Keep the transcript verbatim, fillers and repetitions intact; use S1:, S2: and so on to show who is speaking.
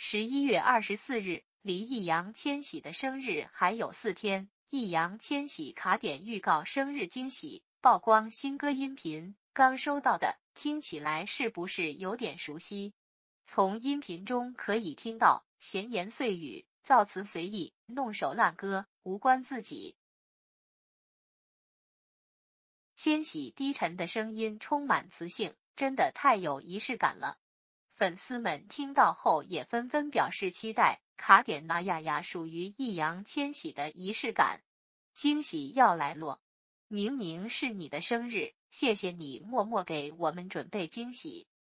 S1: 十一月二十四日，离易烊千玺的生日还有四天，易烊千玺卡点预告生日惊喜，曝光新歌音频，刚收到的，听起来是不是有点熟悉？从音频中可以听到闲言碎语、造词随意、弄手烂歌，无关自己。千玺低沉的声音充满磁性，真的太有仪式感了。粉丝们听到后也纷纷表示期待，卡点那呀呀属于易烊千玺的仪式感。惊喜要来咯！明明是你的生日，谢谢你默默给我们准备惊喜。